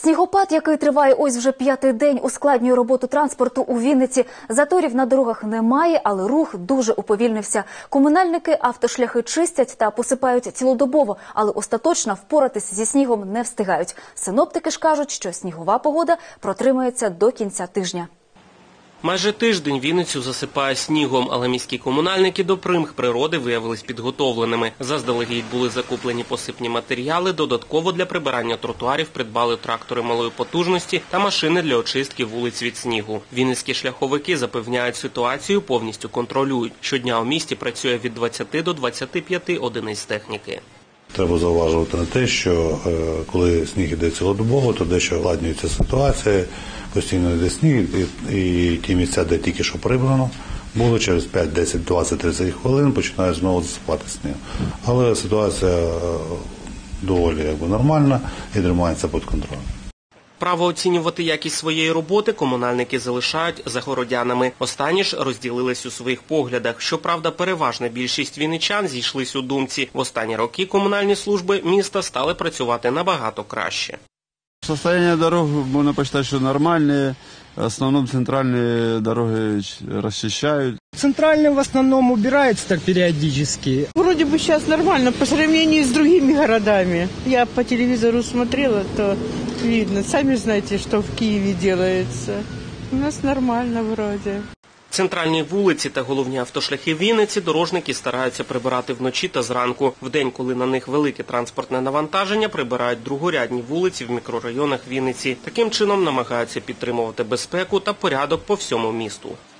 Снігопад, який триває ось вже 5-й день, ускладнює роботу транспорту у Вінниці. Заторів на дорогах немає, але рух дуже уповільнився. Комунальники автошляхи чистять та посипають цілодобово, але остаточно впоратись зі снігом не встигають. Синоптики ж кажуть, що снігова погода протримається до кінця тижня. Майже тиждень Вінницю засипає снігом, але міські комунальники до примх природи виявились підготовленими. Заздалегідь були закуплені посипні матеріали, додатково для прибирання тротуарів придбали трактори малої потужності та машини для очистки вулиць від снігу. Вінницькі шляховики запевняють, ситуацію повністю контролюють. Щодня у місті працює від 20 до 25 одиниць техніки. Треба зауважувати на те, що коли сніг йде цілодобово, то дещо ускладнюється ситуація, постійно йде сніг, і ті місця, де тільки що прибрано, було через 5, 10, 20, 30 хвилин починає знову засипати сніг. Але ситуація доволі нормальна і тримається під контролем. Право оцінювати якість своєї роботи комунальники залишають за городянами. Останні ж розділились у своїх поглядах. Щоправда, переважна більшість вінничан зійшлись у думці. В останні роки комунальні служби міста стали працювати набагато краще. Состояние дорог, можно посчитать, что нормальные. В основном центральные дороги расчищают. Центральные в основном убираются так периодически. Вроде бы сейчас нормально по сравнению с другими городами. Я по телевизору смотрела, то видно. Сами знаете, что в Киеве делается. У нас нормально вроде. Центральні вулиці та головні автошляхи Вінниці дорожники стараються прибирати вночі та зранку. Вдень, коли на них велике транспортне навантаження, прибирають другорядні вулиці в мікрорайонах Вінниці. Таким чином намагаються підтримувати безпеку та порядок по всьому місту.